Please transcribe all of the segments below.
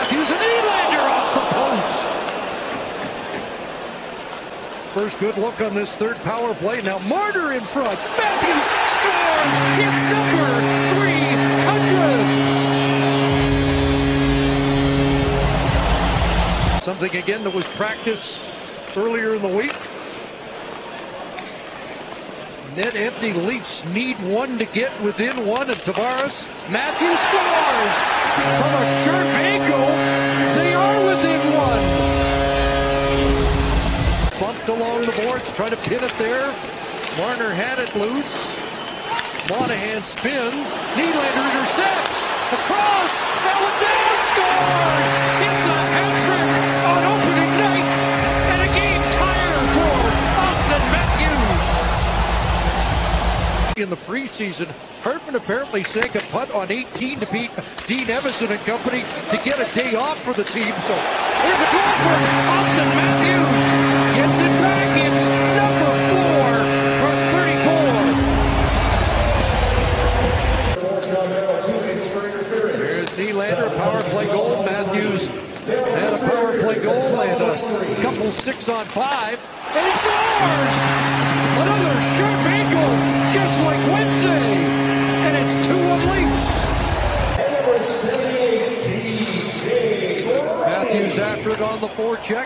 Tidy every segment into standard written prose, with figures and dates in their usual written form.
Matthews, and Nylander off the post. First good look on this third power play. Now Marner in front. Matthews scores. It's number 300. Something again that was practiced earlier in the week. Net empty. Leafs need one to get within one, and Tavares. Matthews scores from a sharp angle. They are within one. Bumped along the boards, trying to pin it there. Marner had it loose. Monahan spins. Nylander intercepts. Across. Now it down. Scores. It's a hat-trick on opening night, and a game tire for Auston Matthews. In the preseason, Hartman apparently sank a putt on 18 to beat Dean Evason and company to get a day off for the team. So there's a goal for Auston Matthews. Gets it back. It's number 4 for 34. There's Nylander, power play goal. Matthews had a power play goal and a couple 6-on-5. And he scores! Another sharp ankle, just like Wednesday. And it's 2-1 Leafs. Matthews after it on the forecheck.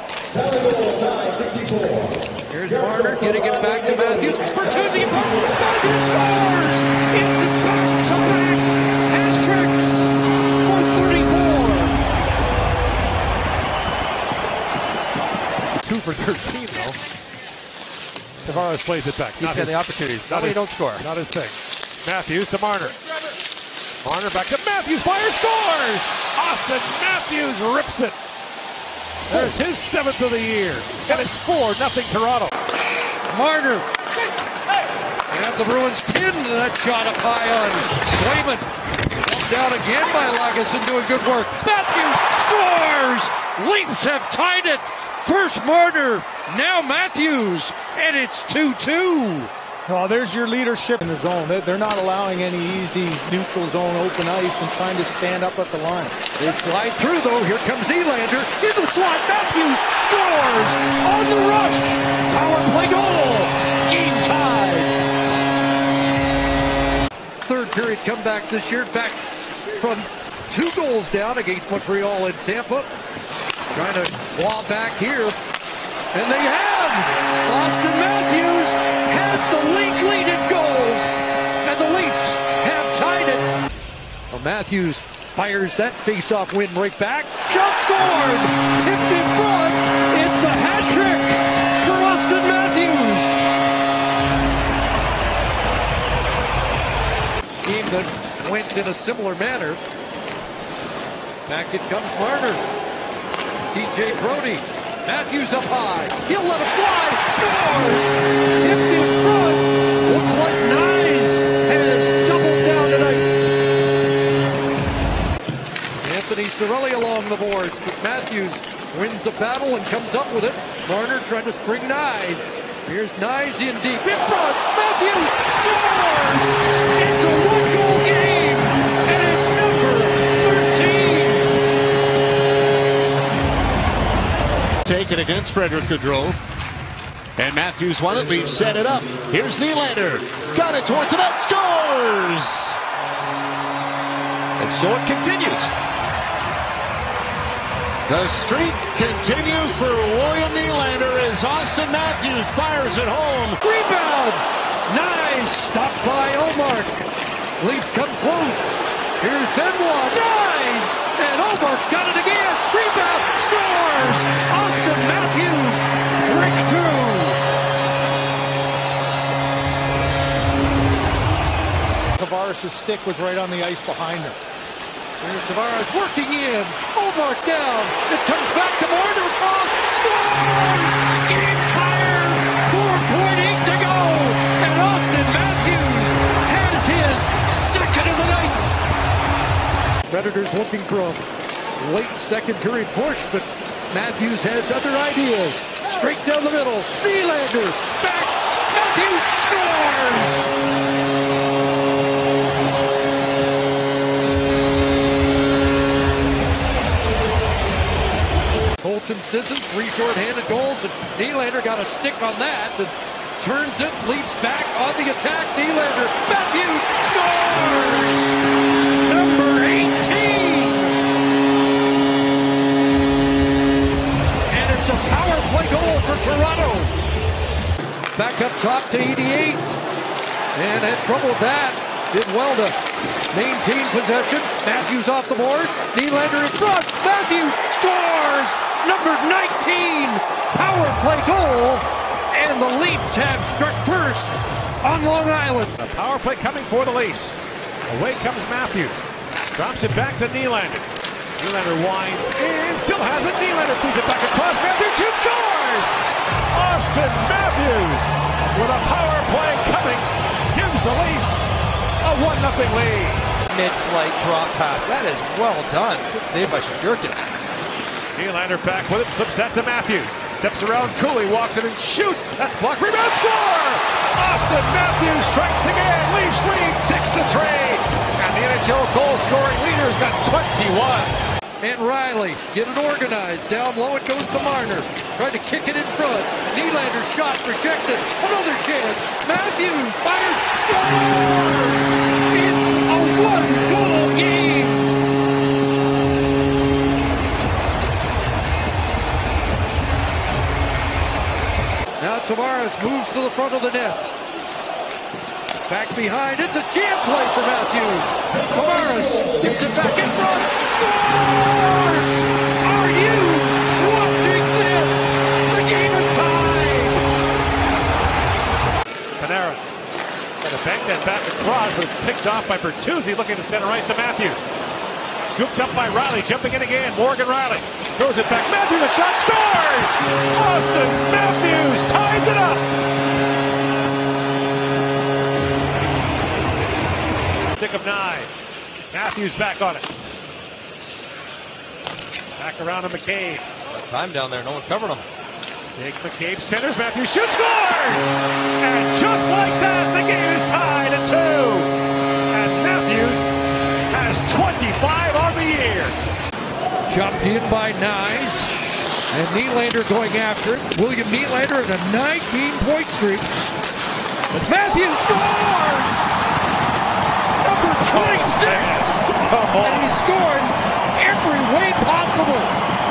Here's Marner getting it back to Matthews. Bertuzzi, Matthews scores! It's back-to-back hat-tricks for 34. 2 for 13, though. Tavares plays it back. He's got the opportunities. Not don't score. Not his thing. Matthews to Marner. Marner back to Matthews. Fire scores! Auston Matthews rips it. There's his 7th of the year. And it's 4-0 Toronto. Marner. And the Bruins pinned that shot up high on Swayman. Down again by Lagesson doing good work. Matthews scores! Leafs have tied it. First Marner, now Matthews, and it's 2-2. Well, there's your leadership in the zone. They're not allowing any easy neutral zone open ice and trying to stand up at the line. They slide through, though. Here comes Nylander. In the slot, Matthews scores on the rush. Power play goal. Game tied. Third period comebacks this year. Back from 2 goals down against Montreal and Tampa. Trying to claw back here. And they have! Auston Matthews has the league lead in goals. And the Leafs have tied it. Well, Matthews fires that face-off win right back. Shot scored! Tipped in front. It's a hat trick for Auston Matthews. Game that went in a similar manner. Back it comes Marner. TJ Brody. Matthews up high. He'll let it fly. Scores! Tipped in front. Looks like Nyes has doubled down tonight. Anthony Cirelli along the boards, but Matthews wins the battle and comes up with it. Marner trying to spring Nyes. Here's Nyes in deep. In front. Matthews scores! It's a 1-goal game. And it's number 13. Taken against Frederick Gaudreau. And Matthews won it. Leafs set it up. Here's Nylander. Got it towards the net. Scores! And so it continues. The streak continues for William Nylander as Auston Matthews fires it home. Rebound! Nice! Stopped by Omark. Leafs come close. Here's Benoit. Nice! And Omark's got it again. Rebound! Scores! Auston Matthews breaks through. Tavares' stick was right on the ice behind him. Here's Tavares working in. Omark down. It comes back to Marner. Scores! Game tired. 4.8 to go. And Auston Matthews has his second of the night. Predators looking for a late second period push, but Matthews has other ideas. Straight down the middle. Nylander back. Matthews scores! 3 short-handed goals, and Nylander got a stick on that. And turns it, leaps back on the attack. Nylander, Matthews scores! Number 18! And it's a power play goal for Toronto. Back up top to 88. And had trouble with that. Did well to maintain possession. Matthews off the board. Nylander in front. Matthews scores! Number 19! Power play goal! And the Leafs have struck first on Long Island. A power play coming for the Leafs. Away comes Matthews. Drops it back to Nylander. Nylander winds in. Still has it. Nylander feeds it back across. Matthews shoots, scores! Auston Matthews with a power play coming. Gives the Leafs a 1-0 lead. Mid-flight drop pass. That is well done. Good save by Shesterkin. Nylander back with it. Flips that to Matthews. Steps around Cooley, walks in and shoots. That's blocked. Rebound, score! Auston Matthews strikes again. Leafs lead 6-3. And the NHL goal scoring leader's got 21. And Riley, get it organized. Down low it goes to Marner. Tried to kick it in front. Nylander shot rejected. Another chance. Matthews fires. Scores! It's a 1-goal game. Now Tavares moves to the front of the net. Back behind. It's a jam play for Matthews. Tavares gives it back in front. Scores! Are you watching this? The game is tied. Panarin. Got to bank that back across, but it's picked off by Bertuzzi, looking to center right to Matthews. Scooped up by Riley, jumping in again. Morgan Riley throws it back. Matthews, a shot, scores! Auston Matthews ties it up. Stick of 9. Matthews back on it. Back around to McCabe. Time down there. No one covered him. Jake McCabe centers. Matthews shoots, scores! And just like that, the game is tied at 2. And Matthews has 25 on the year. Chopped in by Nyes. And Nylander going after it. William Nylander in a 9-game point streak. But Matthews scores! Number 26! And he scored every way possible.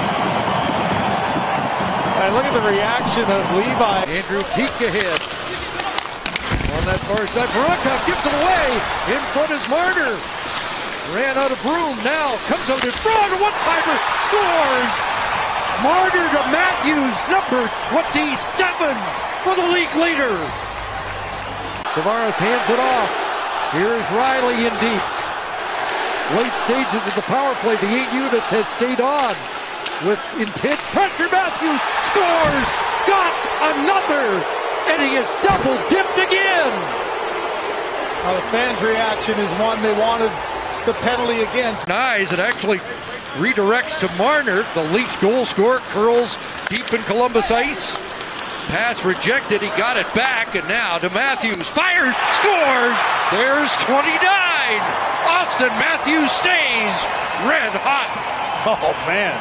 And look at the reaction of Levi. Andrew peeked ahead. On that far side, Barukov gives it away. In front is Marner. Ran out of room, now comes out in front, a one-timer, scores! Marner to Matthews, number 27 for the league leader. Tavares hands it off. Here's Riley in deep. Late stages of the power play, the 8 units has stayed on. With intense pressure, Matthews scores! Got another! And he is double-dipped again! The fans' reaction is one they wanted the penalty against. Nyes, it actually redirects to Marner. The Leafs goal scorer curls deep in Columbus ice. Pass rejected, he got it back, and now to Matthews. Fires, scores! There's 29! Auston Matthews stays red hot. Oh, man.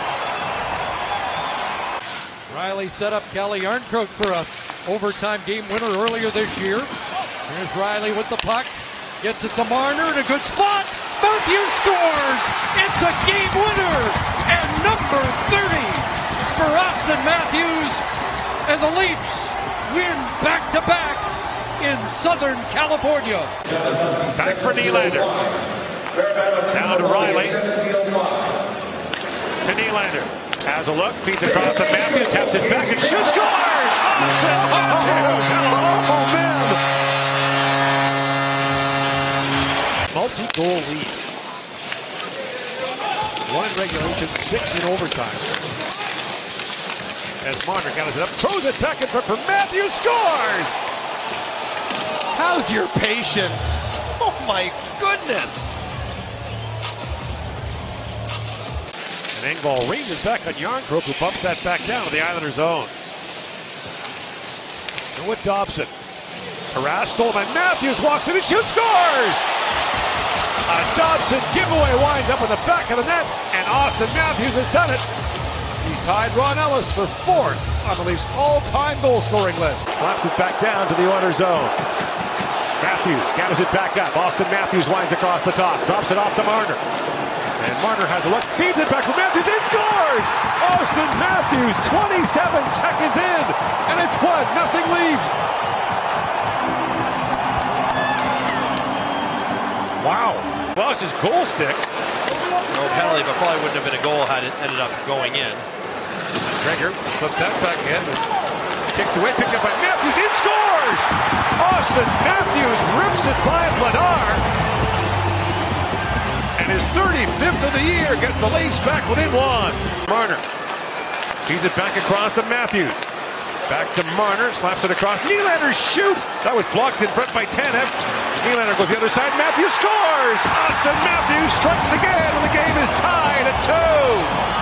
Riley set up Kelly Yarncroke for a overtime game winner earlier this year. Here's Riley with the puck. Gets it to Marner in a good spot. Matthews scores! It's a game winner! And number 30 for Auston Matthews. And the Leafs win back-to-back in Southern California. Back for Nylander. Down to Riley. To Nylander. Has a look, feeds across to Matthews, taps it back and shoots, scores! Auston Matthews! Oh, man! Multi-goal lead. 1 in regulation, 6 in overtime. As Marner gathers it up, throws it back in front for Matthews, scores! How's your patience? Oh my goodness! And Engvall ranges back on Yarncroke, who bumps that back down to the Islanders' zone. And with Dobson. Harass stolen by Matthews, walks in and shoots, scores! A Dobson giveaway winds up in the back of the net, and Auston Matthews has done it. He's tied Ron Ellis for 4th on the Leafs' all-time goal-scoring list. Slaps it back down to the Oilers' zone. Matthews gathers it back up. Auston Matthews winds across the top. Drops it off to Marner. And Marner has a look. Feeds it back for Matthews and scores! Auston Matthews, 27 seconds in. And it's 1-0 Leafs. Wow. Lost his goal stick. No penalty, but probably wouldn't have been a goal had it ended up going in. Gregor flips that back in. Kicked away, picked up by Matthews. It scores! Auston Matthews rips it by Vladar. And his 35th of the year gets the Leafs back within 1. Marner feeds it back across to Matthews. Back to Marner, slaps it across. Nylander shoots! That was blocked in front by Tanev. Nylander goes the other side. Matthews scores! Auston Matthews strikes again, and the game is tied at 2.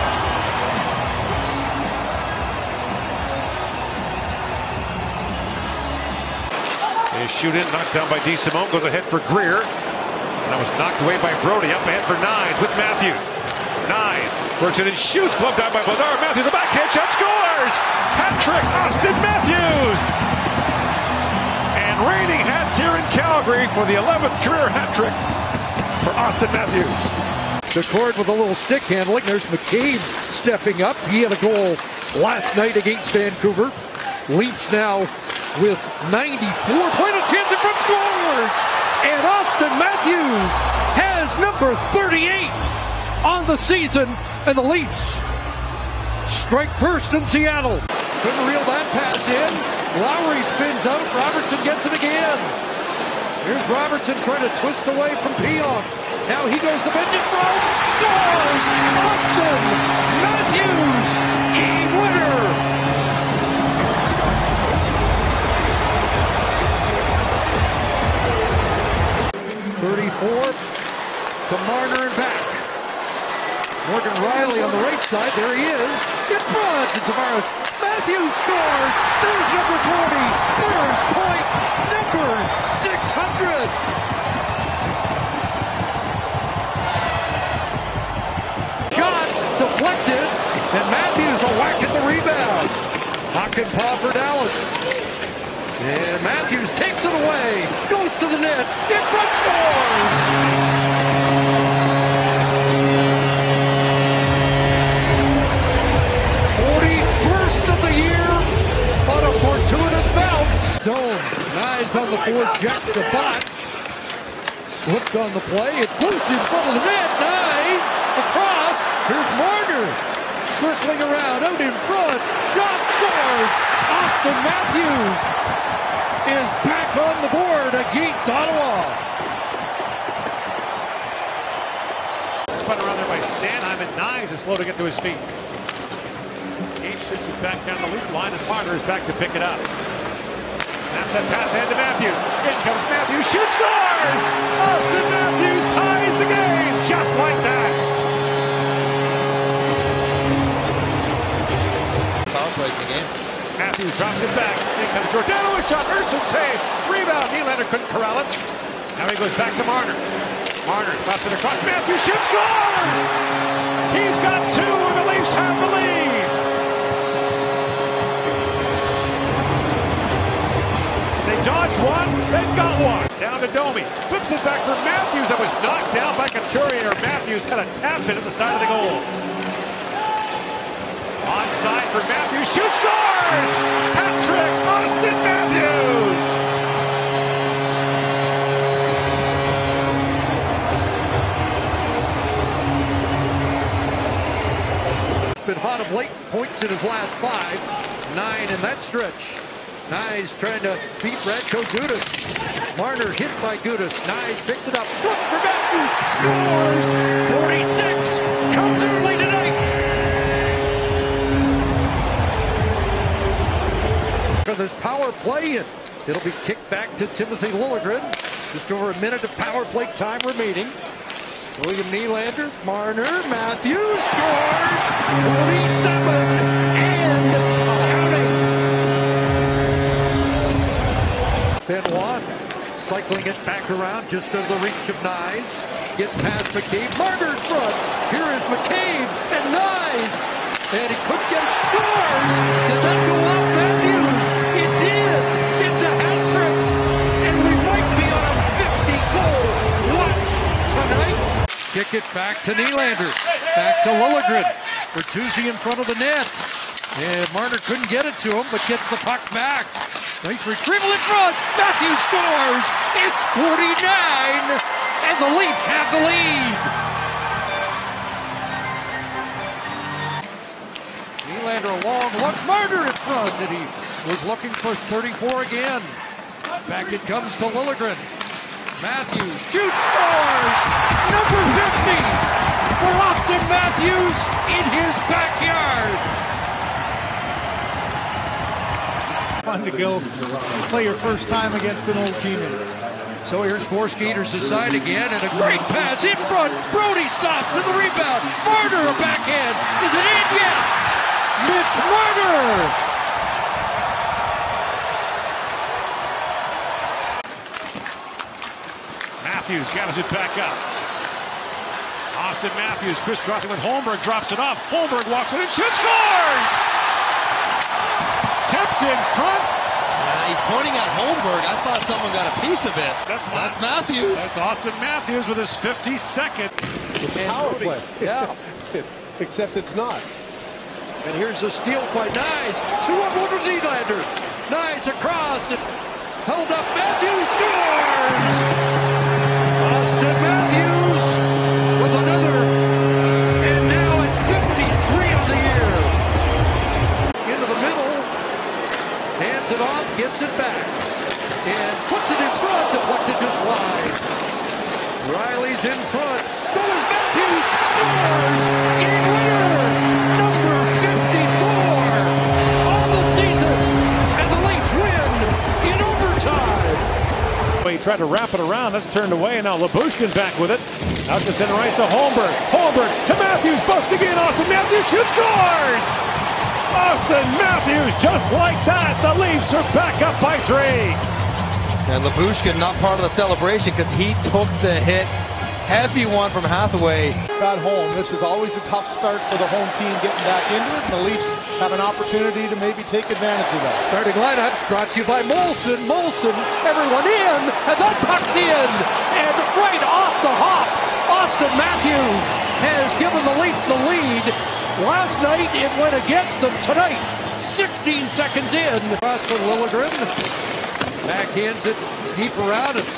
His shoot in, knocked down by DeSimone, goes ahead for Greer. That was knocked away by Brody, up ahead for Nyes with Matthews. Nyes works it and shoots, gloved down by Vladar. Matthews, a backhand shot, scores! Hat-trick, Auston Matthews! And reigning hats here in Calgary for the 11th career hat-trick for Auston Matthews. The cord with a little stick handling. There's McCabe stepping up. He had a goal last night against Vancouver. Leafs now with 94. Playing a chance in front, scores! And Auston Matthews has number 38 on the season, and the Leafs strike first in Seattle. Couldn't reel that pass in. Lowry spins out. Robertson gets it again. Here's Robertson trying to twist away from Pionk. Now he goes to bench in front. Scores! Auston Matthews, game winner! 34 to Marner and back. Morgan Riley on the right side. There he is. In front to Tavares. Matthews scores. There's number 40. There's point number 600. Shot deflected, and Matthews a whack at the rebound. Hakanpää for Dallas. And Matthews takes it away, goes to the net, in front, scores! 41st of the year on a fortuitous bounce. Zone, Nyes on the fourth, jacks the bot. Slipped on the play, it's loose in front of the net, Nyes across, here's Marner. Circling around, out in front, shot, scores! Auston Matthews is back on the board against Ottawa. Spun around there by Sanheim, and Nyes is slow to get to his feet. He shoots it back down the loop line, and Marner is back to pick it up. That's that pass ahead to Matthews. In comes Matthews, shoots, scores! Auston Matthews ties the game just like that. Foul play the game. Matthews drops it back. In comes Giordano, a shot. Urson save. Rebound. Nylander couldn't corral it. Now he goes back to Marner. Marner stops it across. Matthews shoots, scores! He's got 2, and the Leafs have the lead. They dodged one, they got one. Down to Domi. Flips it back for Matthews. That was knocked down by Couturier. Matthews had a tap in at the side of the goal. Onside for Matthews, shoots, scores! Hat-trick, Auston Matthews! He's been hot of late, points in his last 5, 9 in that stretch. Nyes trying to beat Radko Gudas. Marner hit by Gudas. Nyes picks it up, looks for Matthews, scores! 46, comes early tonight! For this power play, and it'll be kicked back to Timothy Liljegren. Just over a minute of power play time remaining. William Nylander, Marner, Matthews scores 47 and counting. Benoit cycling it back around just under the reach of Nyes. Gets past McCabe. Marner in front. Here is McCabe and Nyes. and he couldn't get it. Scores! Did not go off Matthews. It did. It's a hat trick, and we might be on a 50-goal watch tonight. Kick it back to Nylander. Back to Liljegren. Bertuzzi in front of the net. And Marner couldn't get it to him, but gets the puck back. Nice retrieval in front. Matthews scores. It's 49, and the Leafs have the lead. Nylander a long look. Marner in front, and he was looking for 34 again. Back it comes to Liljegren. Matthews shoots, scores. Number 50 for Auston Matthews in his backyard. Fun to go play your first time against an old teammate. So here's four skaters aside again, and a great pass in front. Brody stopped to the rebound. Marner a backhand. Is it in? Yes! Mitch Marner! Matthews gathers it back up. Auston Matthews crisscrossing with Holmberg, drops it off. Holmberg walks it and shoots, scores! Tipped in front. He's pointing at Holmberg. I thought someone got a piece of it. That's Matthews. That's Auston Matthews with his 52nd. It's a power play. Yeah. Except it's not. And here's a steal quite nice. 2-on-1 with Nylander. Nice across. And held up. Matthews scores. Auston Matthews with another. And now at 53 on the year. Into the middle. Hands it off. Gets it back. And puts it in front. Deflected just wide. Riley's in front. So is Matthews. Scores. Game winner. Number 54 on the season. And the Leafs win in overtime. He tried to wrap it around. That's turned away. And now Lyubushkin back with it. Out to center right to Holmberg. Holmberg to Matthews. Busting in. Auston Matthews shoots. Scores. Auston Matthews, just like that. The Leafs are back up by 3. And Lyubushkin not part of the celebration because he took the hit. Heavy one from Hathaway. At home, this is always a tough start for the home team getting back into it. And the Leafs have an opportunity to maybe take advantage of that. Starting lineups brought to you by Molson. Molson, everyone in, and that puck's in. And right off the hop, Auston Matthews has given the Leafs the lead. Last night it went against them. Tonight, 16 seconds in. Cross for Liljegren. Backhands it deep around it.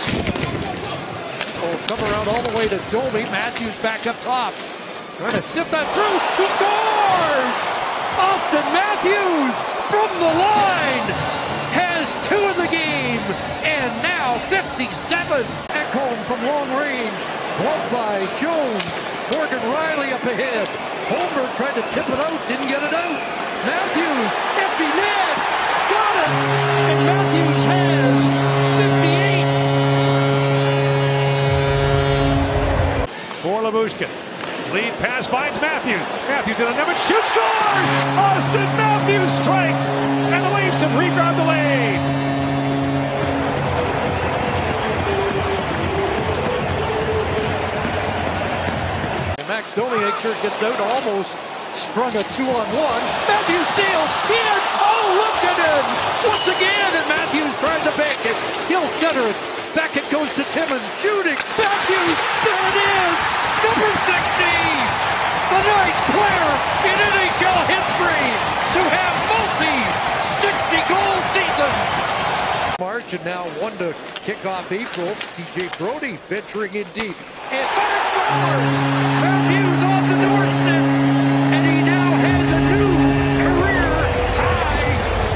Come around all the way to Domi. Matthews back up top. Trying to sift that through. He scores! Auston Matthews from the line has 2 in the game. And now 57. Ekholm from long range. Gloved by Jones. Morgan Riley up ahead. Holmberg tried to tip it out. Didn't get it out. Matthews. Empty net. Got it. And Matthews has 58. For Lyubushkin. Lead pass finds Matthews. Matthews in a number. Shoots, scores! Auston Matthews strikes. And the Leafs have regrabbed the lead. Max Domi makes sure it gets out. Almost sprung a 2-on-1. Matthews steals. Yes! Oh, look at him! Once again, and Matthews tries to bank it. He'll center it. Back it goes to Timmins. Shooting. Matthews. There it is. Number 60. The ninth player in NHL history to have multi-60-goal seasons. March, and now one to kick off April. TJ Brody venturing in deep. And fire scores! Matthews off the doorstep. And he now has a new career high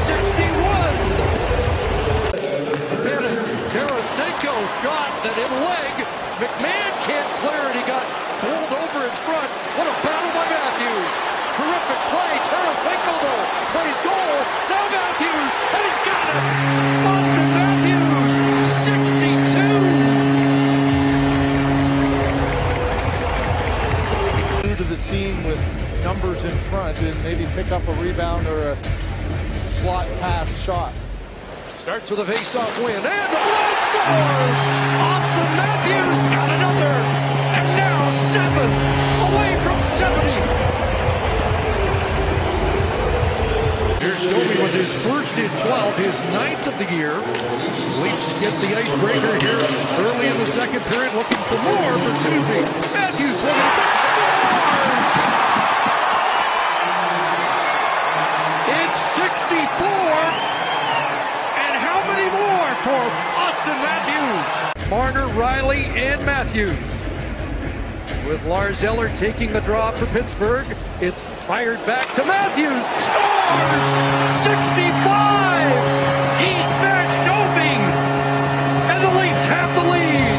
61. Bennett, Tarasenko shot that in leg. McMahon can't clear it. He got bowled over in front. What a battle by Matthews. Terrific play. Tarasenko though plays goal. Now Matthews, and he's got it. Auston Matthews, 62. To the scene with numbers in front and maybe pick up a rebound or a slot pass shot. Starts with a face-off win, and the blast scores! Auston Matthews got another, and now 7 away from 70. Domi with his first in 12, his 9th of the year. Leafs get the icebreaker here early in the second period, looking for more for Tuesday. Matthews swinging it back, scores! It's 64, and how many more for Auston Matthews? Marner, Riley, and Matthews. With Lars Eller taking the draw for Pittsburgh. It's fired back to Matthews. Scores! 65! He's back doping! And the Leafs have the lead!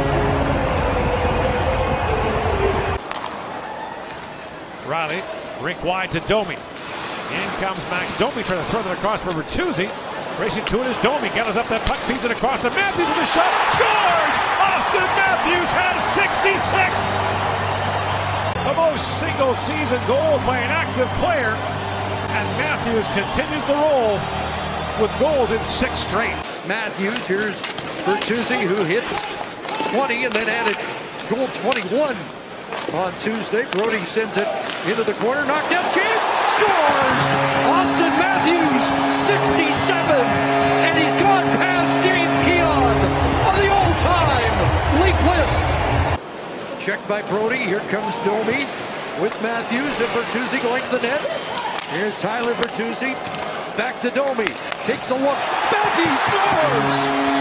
Riley, rink wide to Domi. In comes Max Domi trying to throw it across for Bertuzzi. Racing to it is Domi. Gathers up that puck, feeds it across to Matthews with a shot. Scores! Auston Matthews has 66! The most single-season goals by an active player. And Matthews continues the roll with goals in 6 straight. Matthews, here's Bertuzzi, who hit 20 and then added goal 21 on Tuesday. Brody sends it into the corner, knocked down, chance, scores! Auston Matthews, 67, and he's gone past Dave Keon on the all-time Leaf list. Checked by Brody, here comes Domi with Matthews and Bertuzzi going to the net. Here's Tyler Bertuzzi, back to Domi, takes a look, Matthews scores!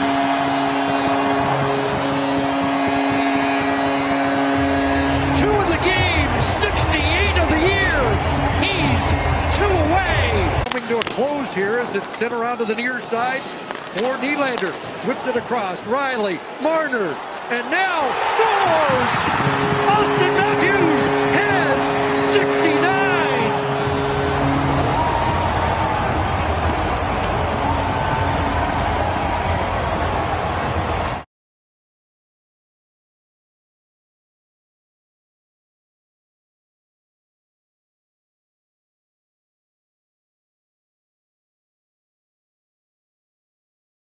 Of the game, 68 of the year. He's 2 away. Coming to a close here as it's sent around to the near side for Nylander. Whipped it across. Riley, Marner, and now scores! Auston Matthews!